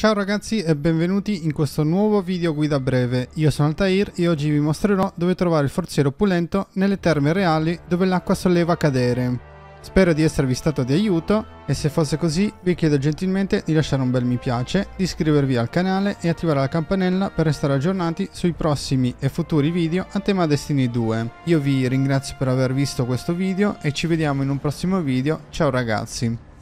Ciao ragazzi e benvenuti in questo nuovo video guida breve. Io sono Altair e oggi vi mostrerò dove trovare il forziere opulento nelle terme reali dove l'acqua solleva a cadere. Spero di esservi stato di aiuto e se fosse così vi chiedo gentilmente di lasciare un bel mi piace, di iscrivervi al canale e attivare la campanella per restare aggiornati sui prossimi e futuri video a tema Destiny 2. Io vi ringrazio per aver visto questo video e ci vediamo in un prossimo video. Ciao ragazzi!